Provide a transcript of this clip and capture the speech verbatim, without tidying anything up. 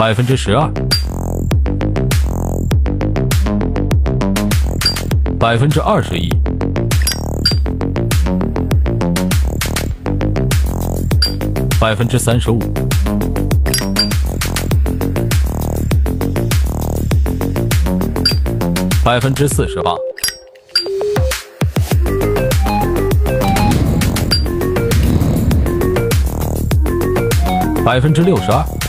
百分之十二，百分之二十一，百分之三十五，百分之四十八，百分之六十二。